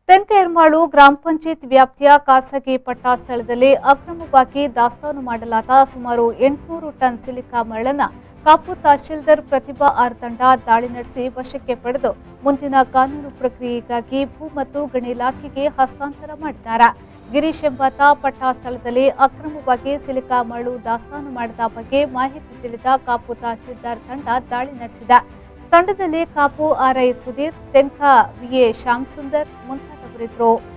ತೆಂಕೇರ್ಮಾಳು ಗ್ರಾಮ ಪಂಚಾಯತ್ ವ್ಯಾಪ್ತಿಯ ಖಾಸಗಿ ಪಟ್ಟಾ ಸ್ಥಳದಲ್ಲಿ ಅಕ್ರಮವಾಗಿ ದಾಸ್ತಾನು ಮಾಡಲಾದ ಸುಮಾರು 800 ಟನ್ ಸಿಲಿಕಾ ಮರಳನ್ನು ಕಾಪು ತಹಶೀಲ್ದಾರ್ ಪ್ರತಿಭಾ ಆರ್ ತಂಡ ದಾಳಿ ನಡೆಸಿ ವಶಕ್ಕೆ ಪಡೆದು ಮುಂದಿನ ಕಾನೂನು ಪ್ರಕ್ರಿಯೆಗಾಗಿ ಭೂ ಮತ್ತು ಗಣಿ ಇಲಾಖೆಗೆ ಹಸ್ತಾಂತರ ಮಾಡಿದ್ದಾರೆ. ಗಿರೀಶ್ ಎಂಬಾತ ಪಟ್ಟಾ ಸ್ಥಳದಲ್ಲಿ ಅಕ್ರಮವಾಗಿ ಸಿಲಿಕಾ ಮರಳು ದಾಸ್ತಾನು ಮಾಡಿದ ಬಗ್ಗೆ ಮಾಹಿತಿ ತಿಳಿದ ಕಾಪು ತಹಶೀಲ್ದಾರ್ ತಂಡ ದಾಳಿ ನಡೆಸಿದೆ. ತಂಡದಲ್ಲಿ ಕಾಪು ಆರ್ಐ ಸುಧೀರ್, ತೆಂಕ ವಿಎ ಶ್ಯಾಮ್ ಸುಂದರ್ ಮುಂತಾದವರಿದ್ದರು.